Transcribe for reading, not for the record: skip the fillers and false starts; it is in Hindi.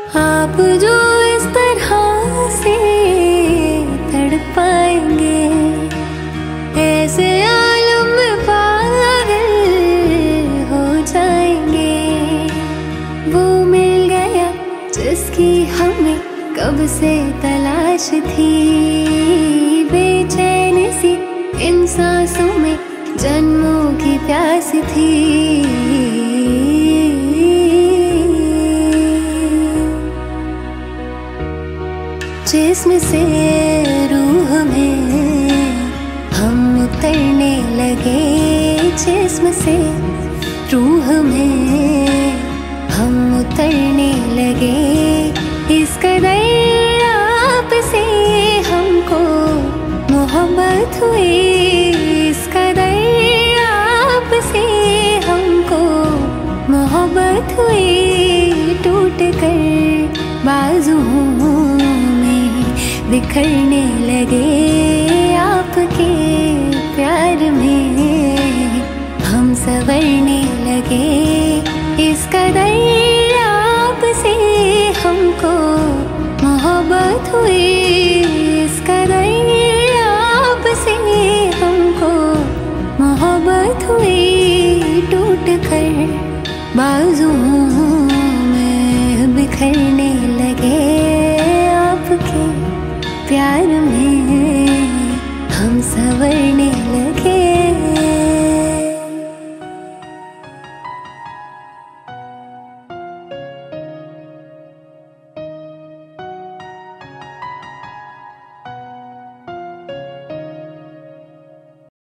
आप जो इस तरह से तड़पाएंगे, ऐसे आलम में पागल हो जाएंगे। वो मिल गया जिसकी हमें कब से तलाश थी, बेचैन सी इन सांसों में जन्मों की प्यास थी। जिस्म से रूह में हम उतरने लगे, जिस्म से रूह में हम उतरने लगे। इस कदर आप से हमको मोहब्बत हुई, इस कदर आप से हमको मोहब्बत हुई। टूट कर बाजुओं में बिखरने लगे, आपके प्यार में हम संवरने लगे। इस कदर आप से हमको मोहब्बत हुई, इस कदर आप से हमको मोहब्बत हुई। टूट कर बाजुओं में बिखरने